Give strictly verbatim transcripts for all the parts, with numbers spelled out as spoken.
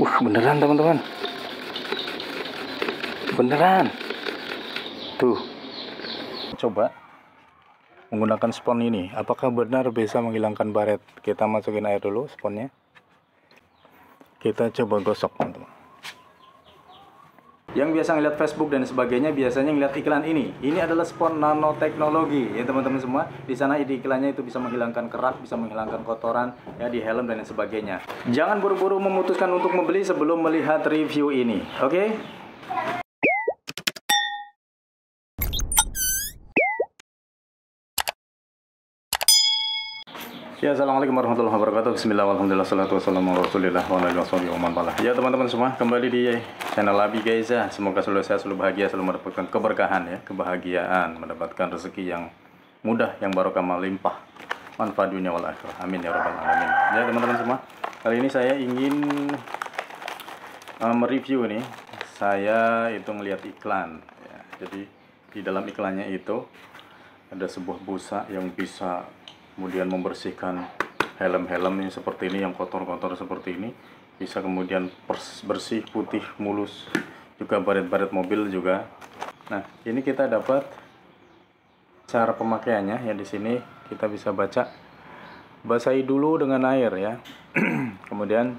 Uh, beneran teman-teman. Beneran. Tuh. Coba menggunakan spons ini. Apakah benar bisa menghilangkan baret? Kita masukin air dulu sponsnya. Kita coba gosok teman-teman. Yang biasa ngeliat Facebook dan sebagainya biasanya ngeliat iklan ini. Ini adalah spons nanoteknologi ya teman-teman semua. Di sana di iklannya itu bisa menghilangkan kerak, bisa menghilangkan kotoran ya di helm dan sebagainya. Jangan buru-buru memutuskan untuk membeli sebelum melihat review ini. Oke? Okay? Ya, assalamualaikum warahmatullahi wabarakatuh. Bismillahirrahmanirrahim. Wassalatu wassalamu ala rasulillah wa ala alihi wa man walah. Ya teman-teman semua, kembali di channel Abi guys ya. Semoga selalu sehat, selalu bahagia, selalu mendapatkan keberkahan ya, kebahagiaan, mendapatkan rezeki yang mudah, yang barokah melimpah, manfaat dunia wal akhirah. Amin ya rabbal alamin. Ya teman-teman semua, kali ini saya ingin uh, mereview nih. Saya itu melihat iklan ya. Jadi di dalam iklannya itu ada sebuah busa yang bisa kemudian membersihkan helm-helm yang seperti ini, yang kotor-kotor seperti ini, bisa kemudian bersih, putih, mulus, juga baret-baret mobil juga. Nah, ini kita dapat cara pemakaiannya ya. Di sini kita bisa baca, basahi dulu dengan air ya. Kemudian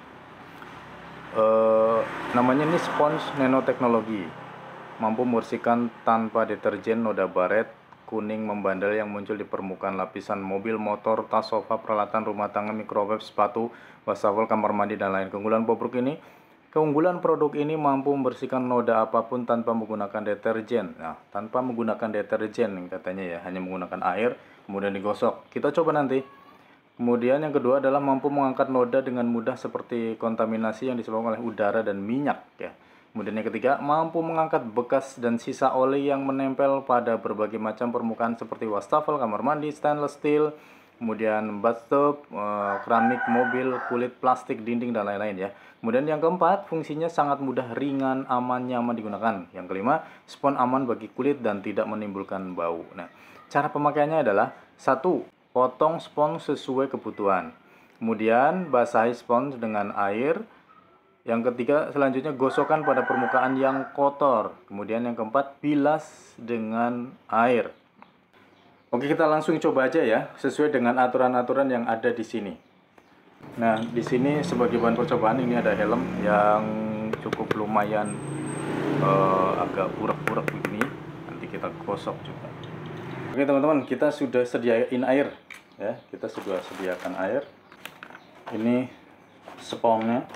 eh, namanya ini spons nanoteknologi, mampu membersihkan tanpa deterjen noda baret kuning membandel yang muncul di permukaan lapisan mobil, motor, tas, sofa, peralatan rumah tangga, microwave, sepatu, wastafel, kamar mandi, dan lain. Keunggulan produk ini, keunggulan produk ini mampu membersihkan noda apapun tanpa menggunakan deterjen. Nah, tanpa menggunakan deterjen katanya ya, hanya menggunakan air, kemudian digosok. Kita coba nanti. Kemudian yang kedua adalah mampu mengangkat noda dengan mudah seperti kontaminasi yang disebabkan oleh udara dan minyak ya. Kemudian yang ketiga, mampu mengangkat bekas dan sisa oli yang menempel pada berbagai macam permukaan seperti wastafel, kamar mandi, stainless steel, kemudian bathtub, eh, keramik, mobil, kulit, plastik, dinding, dan lain-lain ya. Kemudian yang keempat, fungsinya sangat mudah, ringan, aman, nyaman digunakan. Yang kelima, spons aman bagi kulit dan tidak menimbulkan bau. Nah, cara pemakaiannya adalah satu, potong spons sesuai kebutuhan. Kemudian basahi spons dengan air. Yang ketiga, selanjutnya gosokkan pada permukaan yang kotor. Kemudian yang keempat, bilas dengan air. Oke, kita langsung coba aja ya, sesuai dengan aturan-aturan yang ada di sini. Nah, di sini sebagai bahan percobaan ini ada helm yang cukup lumayan uh, agak burak-burak begini. Nanti kita gosok juga. Oke teman-teman, kita sudah sediain air ya. Kita sudah sediakan air. Ini sponsnya.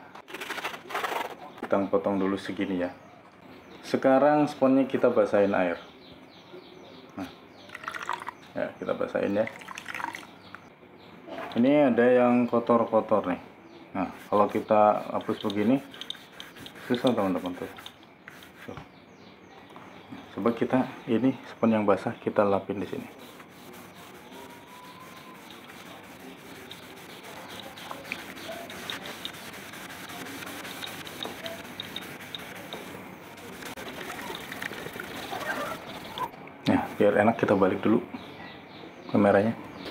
Kita potong dulu segini ya. Sekarang sponsnya kita basahin air. Nah, ya kita basahin ya. Ini ada yang kotor-kotor nih. Nah, kalau kita hapus begini susah teman-teman tuh. Tuh. Coba kita ini spons yang basah kita lapin di sini. Biar enak kita balik dulu kameranya.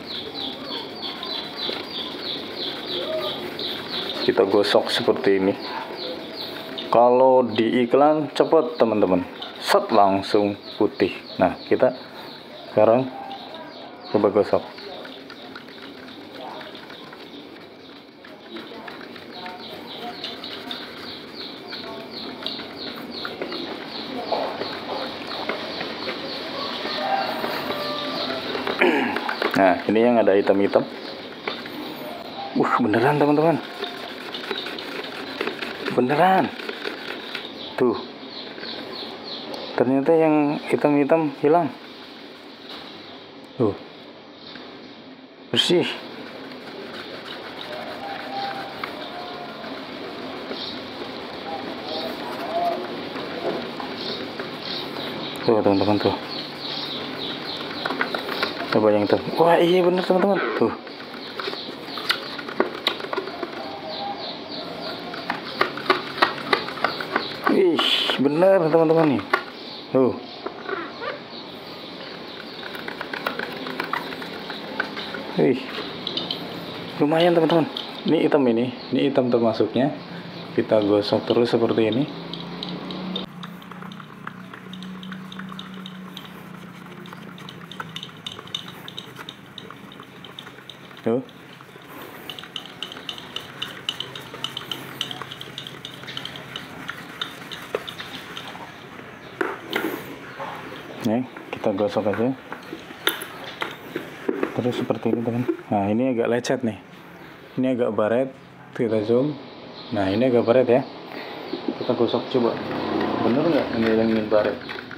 Kita gosok seperti ini. Kalau di iklan cepet teman-teman, set langsung putih. Nah, kita sekarang coba gosok. Nah, ini yang ada hitam-hitam. Uh, beneran teman-teman. Beneran. Tuh. Ternyata yang hitam-hitam hilang. Tuh. Bersih. Tuh teman-teman tuh. Coba yang itu. Wah, iya bener teman-teman. Tuh. Ih, bener teman-teman nih. Tuh. Ih. Lumayan teman-teman. Ini hitam ini. Ini hitam termasuknya. kita gosok terus seperti ini. Tuh. Nih, kita gosok aja. Terus seperti ini, teman. Nah, ini agak lecet nih. Ini agak baret. Kita zoom. Nah, ini agak baret ya. Kita gosok coba. Bener nggak ini yang ini baret?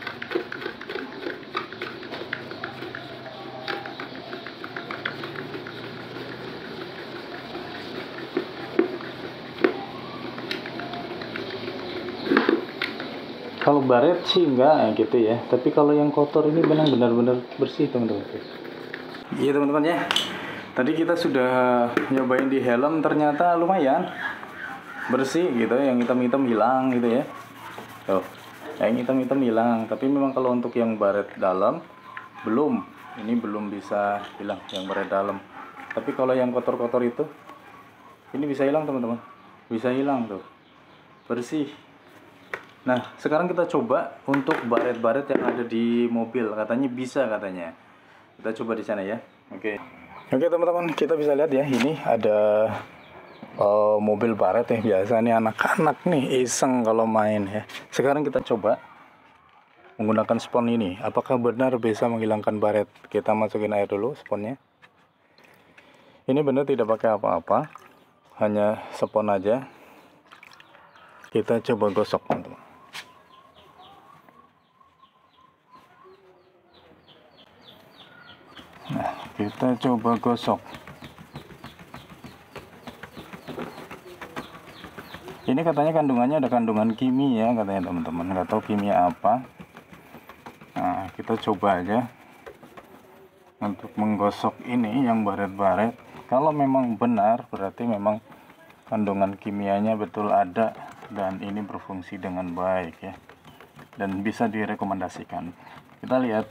Kalau baret sih enggak gitu ya, tapi kalau yang kotor ini benar-benar bersih, teman-teman. Iya, teman-teman ya. Tadi kita sudah nyobain di helm, ternyata lumayan bersih gitu, yang hitam-hitam hilang gitu ya. Tuh, yang hitam-hitam hilang, tapi memang kalau untuk yang baret dalam belum, ini belum bisa hilang yang baret dalam. Tapi kalau yang kotor-kotor itu ini bisa hilang, teman-teman. Bisa hilang tuh. Bersih. Nah, sekarang kita coba untuk baret-baret yang ada di mobil. Katanya bisa katanya. Kita coba di sana ya. Oke. Oke, teman-teman, kita bisa lihat ya, ini ada uh, mobil baret ya. Biasa nih anak-anak nih iseng kalau main ya. Sekarang kita coba menggunakan spons ini. Apakah benar bisa menghilangkan baret? Kita masukin air dulu sponnya. Ini benar tidak pakai apa-apa. Hanya spons aja. Kita coba gosok, teman-teman. Nah, kita coba gosok. Ini katanya kandungannya ada kandungan kimia katanya, teman-teman. Nggak tahu kimia apa. Nah, kita coba aja untuk menggosok ini yang baret-baret. Kalau memang benar, berarti memang kandungan kimianya betul ada dan ini berfungsi dengan baik ya. Dan bisa direkomendasikan. Kita lihat.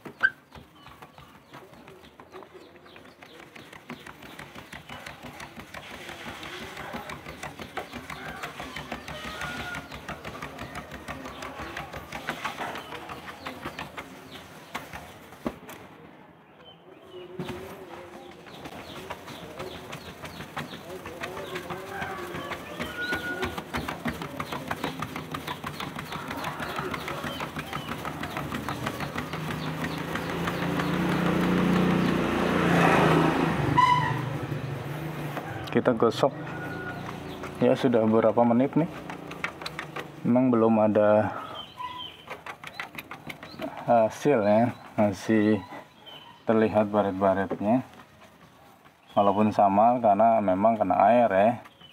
Kita gosok ya, sudah beberapa menit nih. Memang belum ada hasil ya, masih terlihat baret-baretnya, walaupun sama karena memang kena air ya.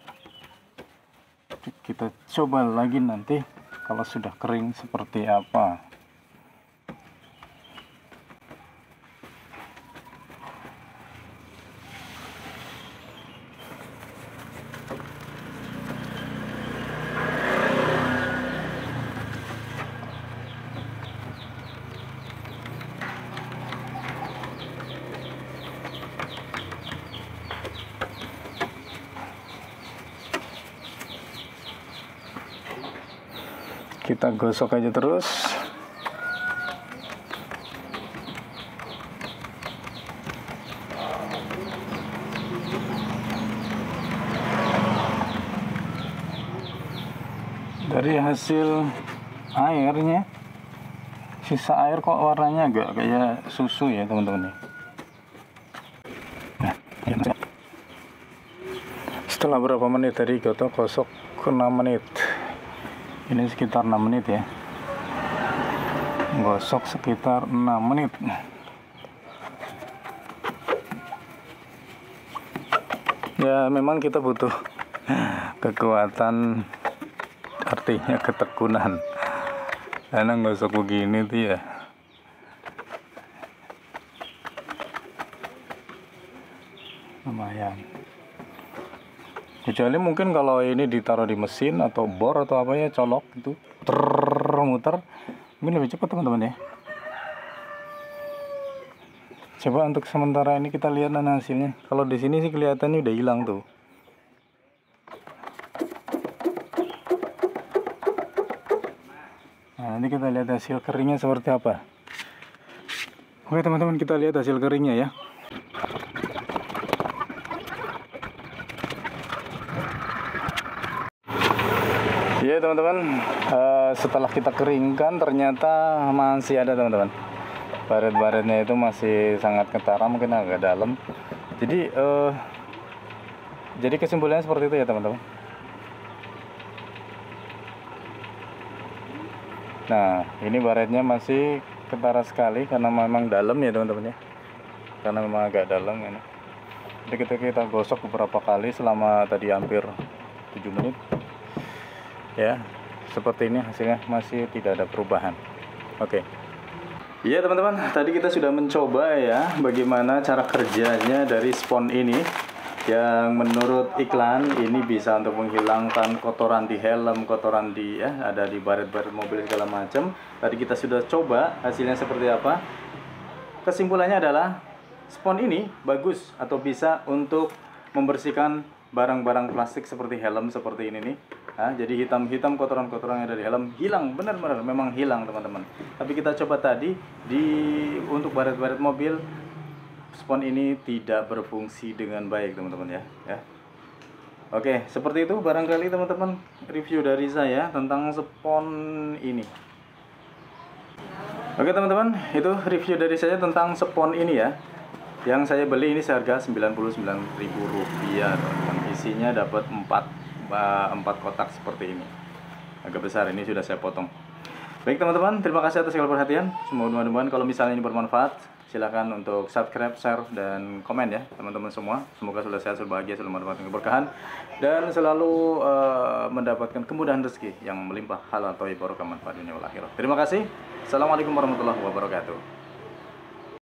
Kita coba lagi nanti kalau sudah kering seperti apa. Kita gosok aja terus. Dari hasil airnya, sisa air kok warnanya agak kayak susu ya, teman-teman. Nah, setelah berapa menit tadi kita gosok ke enam menit. Ini sekitar enam menit ya. Gosok sekitar enam menit. Ya, memang kita butuh kekuatan, artinya ketekunan. Karena gosok begini tuh ya, lumayan. Kecuali mungkin kalau ini ditaruh di mesin atau bor atau apa ya, colok gitu, muter, mungkin lebih cepat, teman-teman ya. Coba untuk sementara ini kita lihat dan hasilnya. Kalau di sini sih kelihatannya udah hilang tuh. nanti kita lihat hasil keringnya seperti apa. Oke teman-teman, kita lihat hasil keringnya ya. Iya teman-teman, uh, setelah kita keringkan ternyata masih ada teman-teman. Baret-baretnya itu masih sangat ketara, mungkin agak dalam. Jadi uh, jadi kesimpulannya seperti itu ya teman-teman. Nah, ini baretnya masih ketara sekali karena memang dalam ya teman-teman ya. Karena memang agak dalam ini. Jadi kita kita gosok beberapa kali selama tadi hampir tujuh menit. Ya, seperti ini hasilnya, masih tidak ada perubahan. Oke. Iya teman-teman, tadi kita sudah mencoba ya bagaimana cara kerjanya dari spons ini, yang menurut iklan ini bisa untuk menghilangkan kotoran di helm, kotoran di ya ada di baret-baret mobil segala macam. Tadi kita sudah coba, hasilnya seperti apa. Kesimpulannya adalah spons ini bagus atau bisa untuk membersihkan barang-barang plastik seperti helm seperti ini nih. Nah, jadi hitam-hitam kotoran-kotoran yang ada di helm hilang, benar-benar memang hilang teman-teman. Tapi kita coba tadi di untuk baret-baret mobil, spons ini tidak berfungsi dengan baik teman-teman ya. Ya. Oke, seperti itu barangkali teman-teman review dari saya tentang spons ini. Oke teman-teman, itu review dari saya tentang spons ini ya. Yang saya beli ini seharga sembilan puluh sembilan ribu rupiah teman-teman. Isinya dapat empat empat kotak seperti ini, agak besar, ini sudah saya potong. Baik teman-teman, terima kasih atas segala perhatian. Semoga teman-teman kalau misalnya ini bermanfaat, silahkan untuk subscribe, share, dan komen ya teman-teman semua. Semoga selalu sehat, selalu bahagia, selalu mendapatkan keberkahan, dan selalu uh, mendapatkan kemudahan rezeki yang melimpah, halal, thayyib, barokah, manfaat dunia wal akhirah. Terima kasih. Assalamualaikum warahmatullahi wabarakatuh.